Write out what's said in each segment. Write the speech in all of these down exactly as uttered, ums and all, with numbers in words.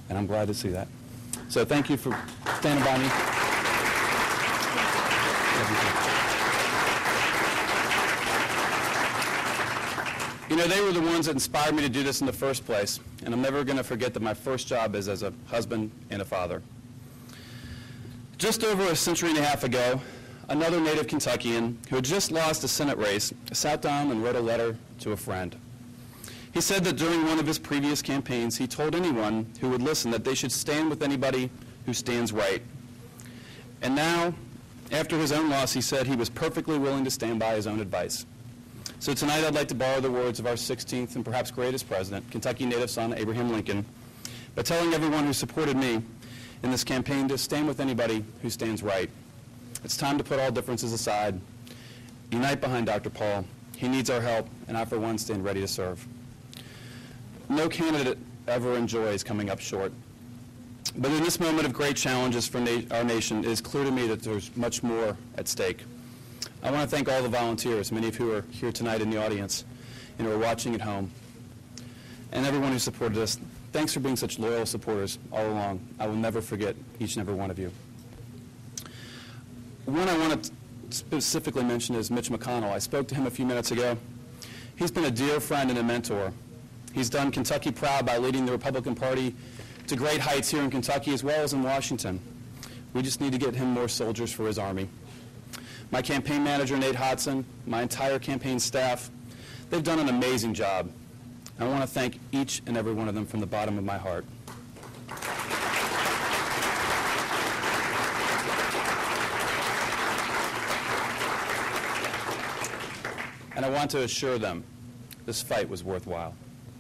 and I'm glad to see that. So thank you for standing by me. You know, they were the ones that inspired me to do this in the first place, and I'm never going to forget that my first job is as a husband and a father. Just over a century and a half ago, another native Kentuckian who had just lost a Senate race sat down and wrote a letter to a friend. He said that during one of his previous campaigns, he told anyone who would listen that they should stand with anybody who stands right. And now, after his own loss, he said he was perfectly willing to stand by his own advice. So tonight I'd like to borrow the words of our sixteenth and perhaps greatest president, Kentucky native son Abraham Lincoln, by telling everyone who supported me in this campaign to stand with anybody who stands right. It's time to put all differences aside, unite behind Doctor Paul. He needs our help, and I, for one, stand ready to serve. No candidate ever enjoys coming up short. But in this moment of great challenges for na our nation, it is clear to me that there's much more at stake. I want to thank all the volunteers, many of who are here tonight in the audience and who are watching at home, and everyone who supported us. Thanks for being such loyal supporters all along. I will never forget each and every one of you. One I want to specifically mention is Mitch McConnell. I spoke to him a few minutes ago. He's been a dear friend and a mentor. He's done Kentucky proud by leading the Republican Party to great heights here in Kentucky as well as in Washington. We just need to get him more soldiers for his army. My campaign manager, Nate Hodson, my entire campaign staff, they've done an amazing job. I want to thank each and every one of them from the bottom of my heart. And I want to assure them this fight was worthwhile.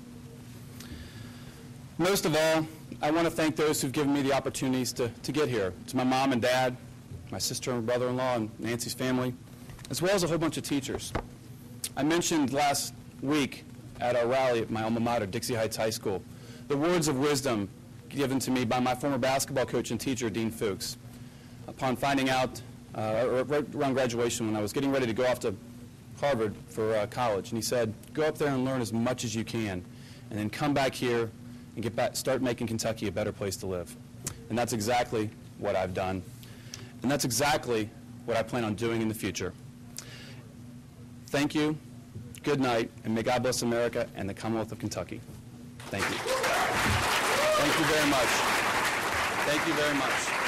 Most of all, I want to thank those who've given me the opportunities to, to get here. To my mom and dad, my sister and brother-in-law, and Nancy's family, as well as a whole bunch of teachers. I mentioned last week at our rally at my alma mater, Dixie Heights High School, the words of wisdom given to me by my former basketball coach and teacher, Dean Fuchs, upon finding out, uh, right around graduation when I was getting ready to go off to Harvard for uh, college. And he said, go up there and learn as much as you can, and then come back here and get back, start making Kentucky a better place to live. And that's exactly what I've done. And that's exactly what I plan on doing in the future. Thank you, good night, and may God bless America and the Commonwealth of Kentucky. Thank you. Thank you very much. Thank you very much.